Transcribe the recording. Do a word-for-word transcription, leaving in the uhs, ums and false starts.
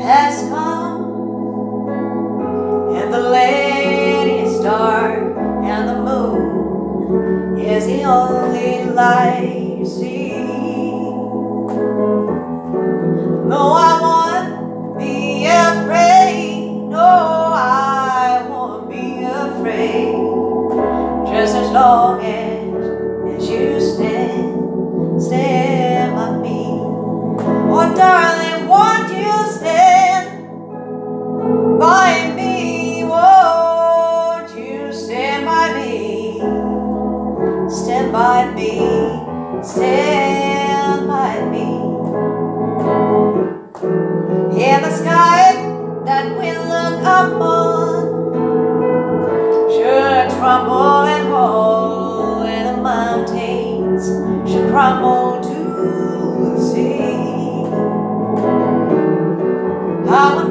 has come, and the land is dark, and the moon is the only light you see. No, I won't be afraid. No, I won't be afraid. Just as long as, as you stand, stand by me. Oh, darling, won't you stand by me? Won't you stand by me? Stand by me, stand by me. In the sky that we look upon should tremble and roll, and the mountains should crumble to the sea. I will